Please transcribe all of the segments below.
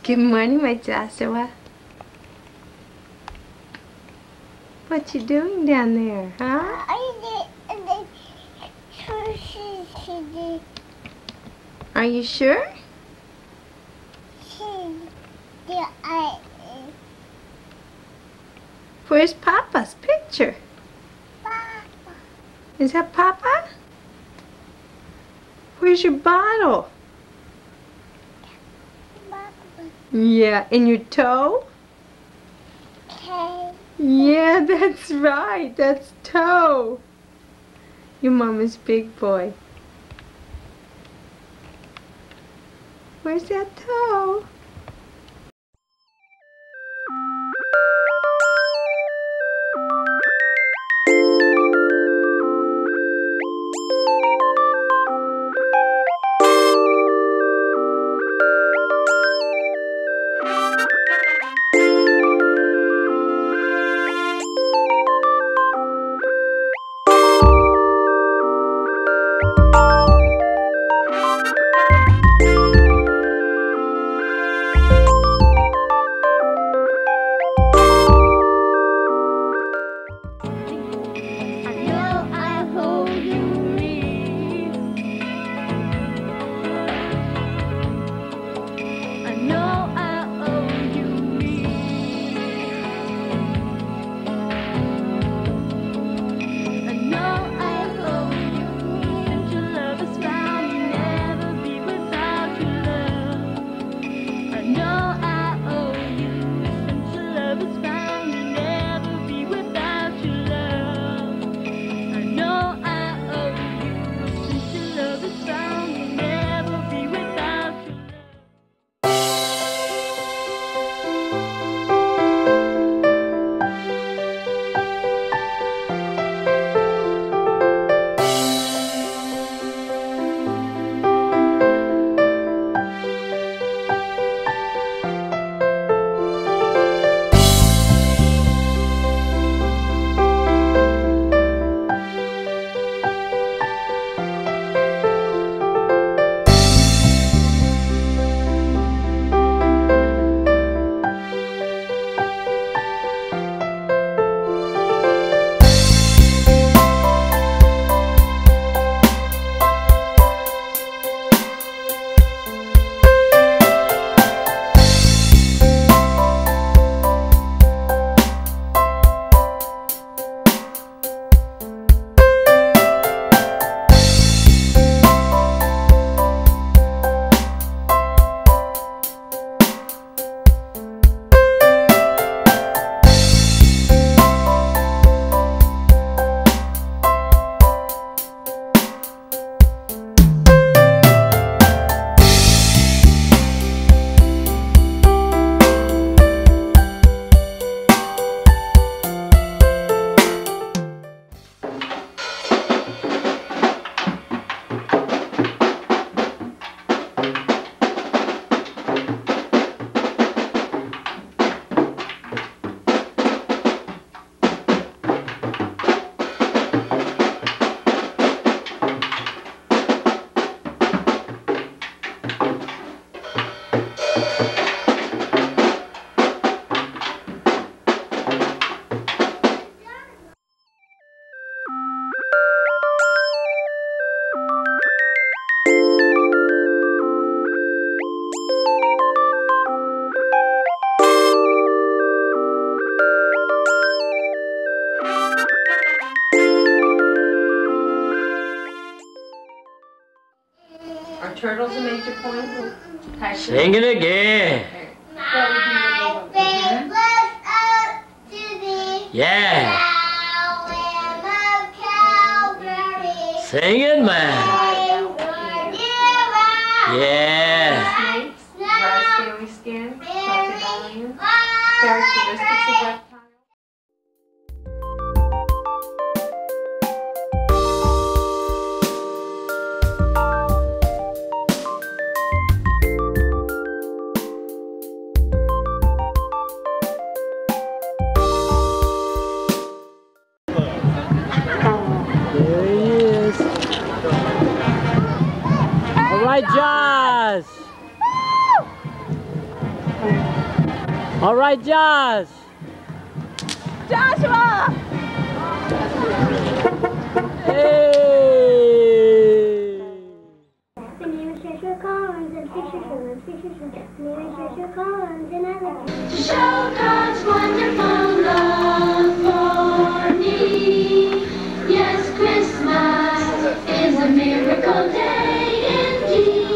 Good morning, my Joshua. What you doing down there, huh? Are you sure? Where's Papa's picture? Is that Papa? Where's your bottle? Yeah, in your toe? Yeah, that's right. That's toe. Your mama's big boy. Where's that toe? Are turtles a major point? Sing it again. Yeah. Sing it, man. Yeah. Dry scaly skin, crocodilian, characteristics of reptiles. All right, Josh. All right, Josh. Joshua! Hey! My name is Joshua Collins, and pictures from the pictures from. My name is Joshua Collins, and I like to show God's wonderful love for me. Yes, Christmas is a miracle day indeed.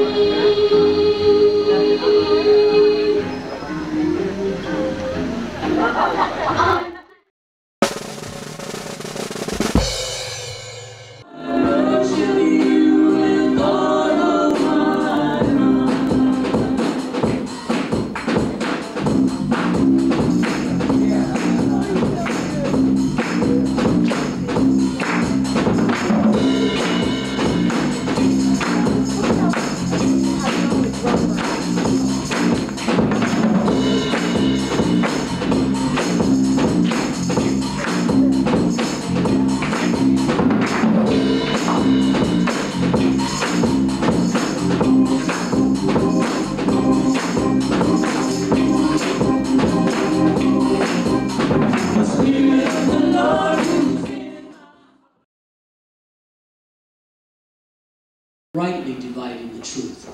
Rightly dividing the truth.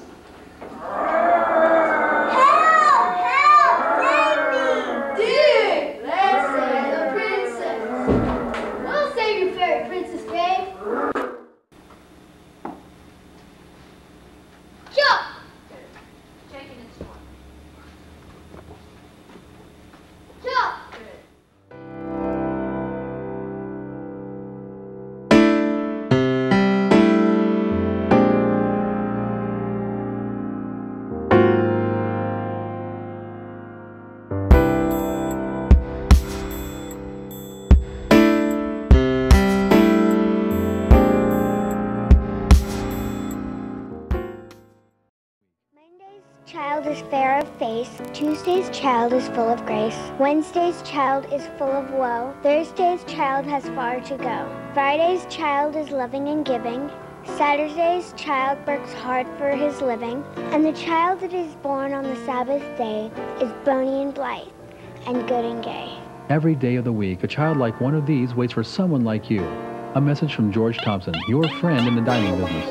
Child is fair of face, Tuesday's child is full of grace, Wednesday's child is full of woe, Thursday's child has far to go, Friday's child is loving and giving, Saturday's child works hard for his living, and the child that is born on the Sabbath day is bony and blithe, and good and gay. Every day of the week, a child like one of these waits for someone like you. A message from George Thompson, your friend in the dining business.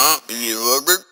You love it?